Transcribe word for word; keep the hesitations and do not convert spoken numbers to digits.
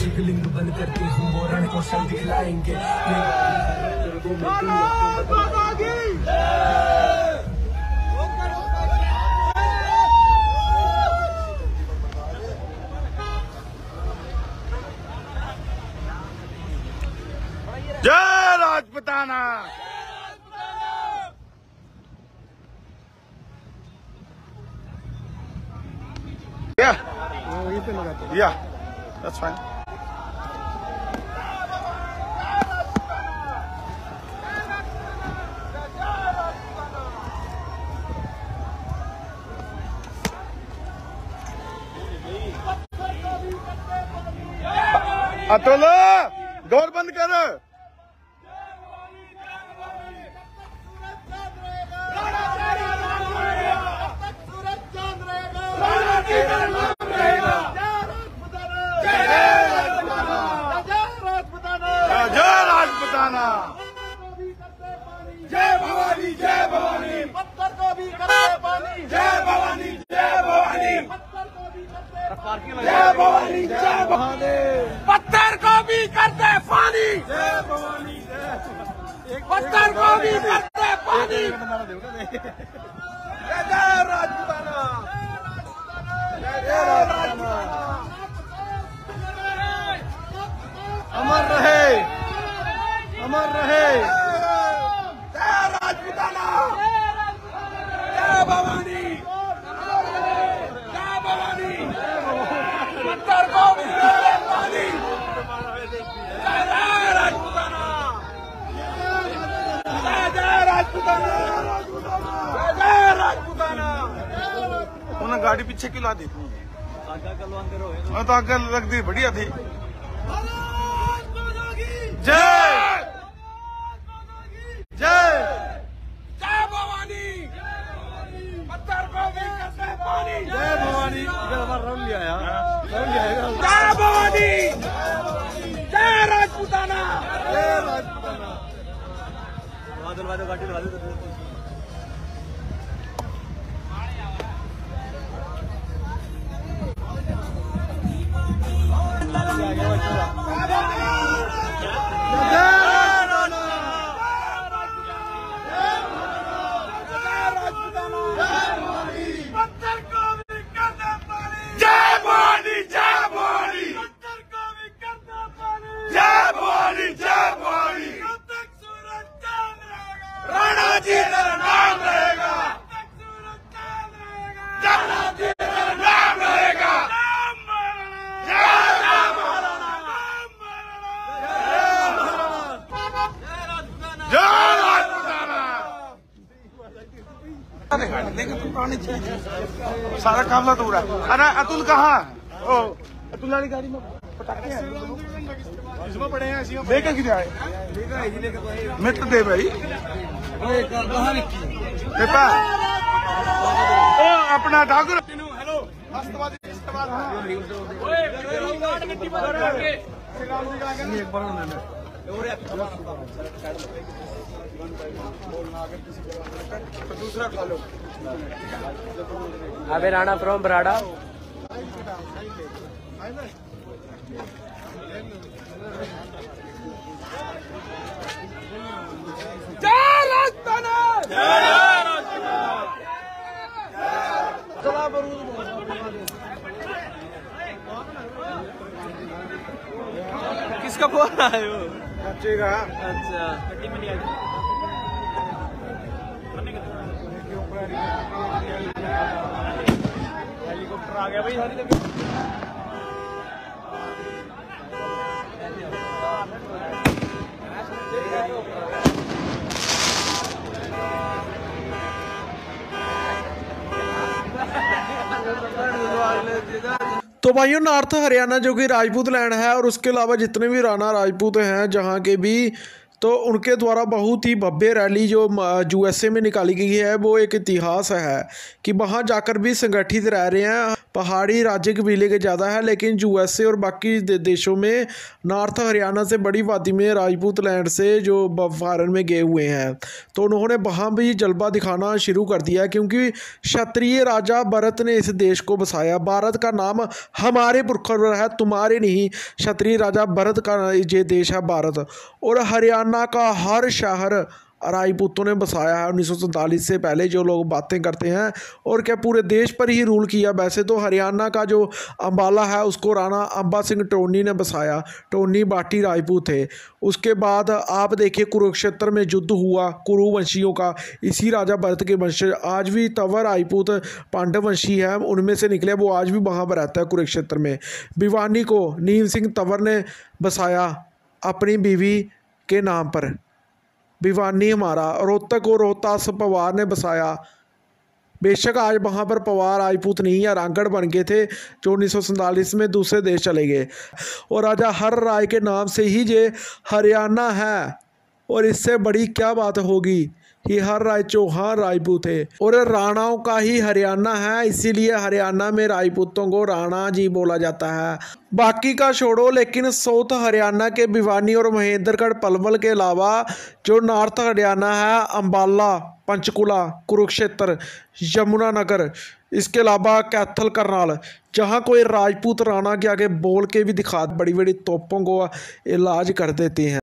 शिवलिंग बन करके हम मोरण कौशल दिखलाएंगे। जय Rajputana. Yeah. Yeah, that's fine. Atul door बंद कर। जय भवानी जय भवानी पत्थर को भी करते पानी। जय भवानी जय भवानी पत्थर को भी करते पानी। जय भवानी जय भवानी पत्थर को भी करते पानी। जय भवानी पत्थर को भी करते पानी। जय राजपुताना जय राजपुताना अमर रहे अमर रहे। जय राजपुताना जय भवानी जय भवानी पत्थर को भी करते पानी। जय राजपुताना जय जय राजपुताना जय राजपुताना। उन्हें गाड़ी पीछे क्यों ला दी? मैं तो आगे रख दी, बढ़िया थी। जय जय जय भवानी पत्थर को भी करते पानी। जय भवानी। हमारा राउंड लिया यार, राउंड लिया। जय भवानी जय राजपुताना जय राजपुताना। गाड़ी लगा दो। सारा काफला तो उड़ा। अरे अतुल कहाँ? ओ अतुल वाली गाड़ी में पटाखे हैं, इसमें पड़े हैं। लेकर किधर आए? मित्र दे भाई पेपा ओ अपना ठाकुर। हेलो दूसरा खा लो। अबे राणा फ्रॉम बराड़ा। जय राजपुताना किसका फोन आया है वो? बच्चे का। अच्छा हेलीकॉप्टर आ गया भाई। तो भाइयों नॉर्थ हरियाणा जो कि राजपूत लैंड है और उसके अलावा जितने भी राणा राजपूत हैं जहाँ के भी तो उनके द्वारा बहुत ही भव्य रैली जो यूएसए में निकाली गई है वो एक इतिहास है कि वहाँ जाकर भी संगठित रह रहे हैं। पहाड़ी राज्य कबीले के ज़्यादा है, लेकिन यूएसए और बाकी दे, देशों में नॉर्थ हरियाणा से बड़ी वादी में राजपूत लैंड से जो फॉरेन में गए हुए हैं, तो उन्होंने वहाँ भी जलवा दिखाना शुरू कर दिया क्योंकि क्षत्रिय राजा भरत ने इस देश को बसाया। भारत का नाम हमारे पुरखों है, तुम्हारे नहीं। क्षत्रिय राजा भरत का ये देश है भारत, और हरियाणा का हर शहर राजपूतों ने बसाया है उन्नीस सौ सैंतालीस से पहले, जो लोग बातें करते हैं। और क्या पूरे देश पर ही रूल किया। वैसे तो हरियाणा का जो अंबाला है उसको राणा अंबा सिंह टोनी ने बसाया। टोनी बाटी राजपूत थे। उसके बाद आप देखिए कुरुक्षेत्र में युद्ध हुआ कुरुवंशियों का, इसी राजा भरत के वंश। आज भी तंवर राजपूत पांडव वंशी है, उनमें से निकले, वो आज भी वहाँ पर रहता है कुरुक्षेत्र में। भिवानी को नीम सिंह तंवर ने बसाया अपनी बीवी के नाम पर। भिवानी हमारा। रोहतक को रोहतास पवार ने बसाया। बेशक आज वहाँ पर पवार राजपूत नहीं है, रांगड़ बन गए थे जो उन्नीस सौ सैंतालीस में दूसरे देश चले गए। और राजा हर राय के नाम से ही ये हरियाणा है, और इससे बड़ी क्या बात होगी कि हर राय चौहान राजपूत थे, और राणाओं का ही हरियाणा है, इसीलिए हरियाणा में राजपूतों को राणा जी बोला जाता है। बाकी का छोड़ो, लेकिन साउथ हरियाणा के भिवानी और महेंद्रगढ़ पलवल के अलावा जो नॉर्थ हरियाणा है अंबाला, पंचकुला, कुरुक्षेत्र, यमुनानगर, इसके अलावा कैथल करनाल, जहाँ कोई राजपूत राणा के आगे बोल के भी दिखा बड़ी बड़ी तोपों को इलाज कर देते हैं।